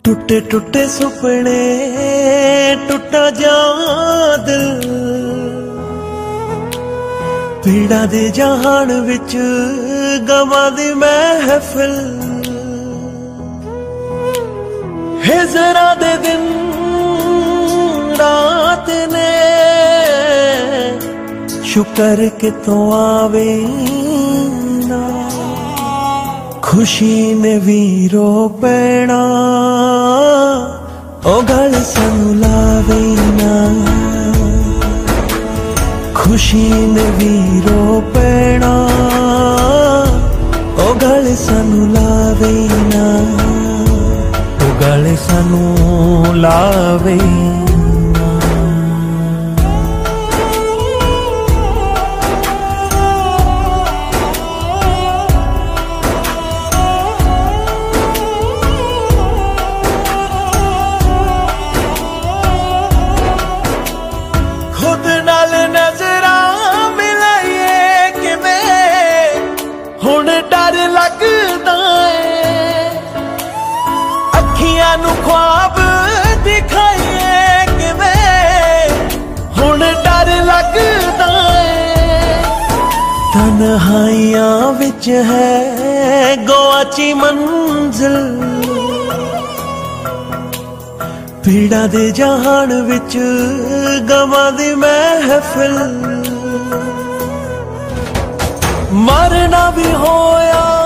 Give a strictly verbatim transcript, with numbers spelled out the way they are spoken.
टुटे टुटे सुपने टुटा जा दिल, पीड़ा दे जहान विच गवां दी महफिल। हिजरा दे दिन रात ने शुक्र के तो आवे ना, खुशी ने वीरो पैना ओ गल सानू लावे ना। खुशी ने वीरो पैना ओ गल सानू लावे ना, ओ गल सानू लावे ना। खुद नाल नजरा मिलाइए किवें हुण डर लगदा है, अखियां नू ख्वाब दिखाइए किवें हुण डर लगदा है। तन्हाइयां विच है गोआची मंजिल, पीड़ा दे जहान विच गवां दी महफिल। मरना भी होया